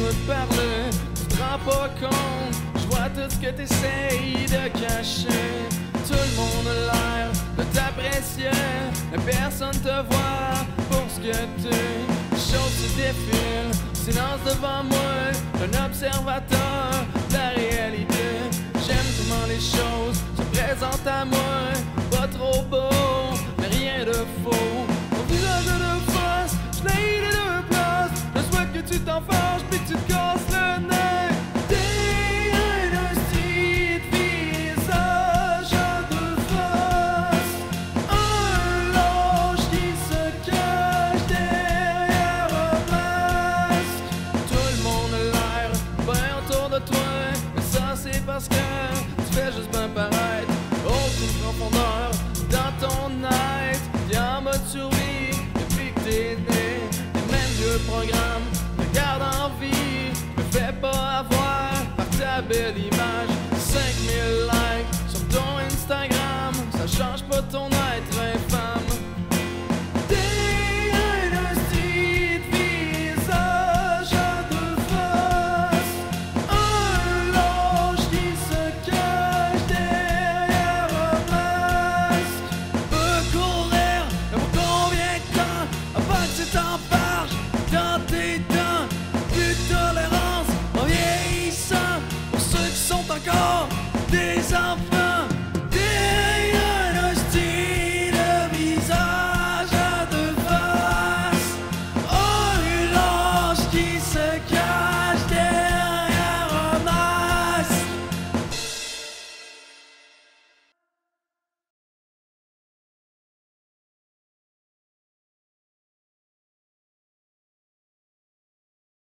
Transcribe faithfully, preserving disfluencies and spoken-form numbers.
tout parler, tu te rends pas compte. Je vois tout ce que t'essayes de cacher. Tout le monde a l'air de t'apprécier, mais personne te voit pour ce que t'es. Les choses se défilent, silence devant moi, un observateur de la réalité. J'aime comment les choses se présentent à moi, pas trop beau, mais rien de faux. Mon visage de face, je l'ai les deux places. Je souhaite que tu t'en fâches puis que tu te casses le nez. T'es un osti de visage à deux faces, un lâche qui se cache derrière un masque. Tout le monde a l'air bien autour de toi, mais ça c'est parce que tu fais juste bien paraître. Aucune profondeur dans ton être, t'es en mode survie depuis que t'es né. Les mêmes vieux programmes te gardent en vie, me fais pas avoir par ta belle image. Cinq mille likes sur ton Instagram, ça change pas ton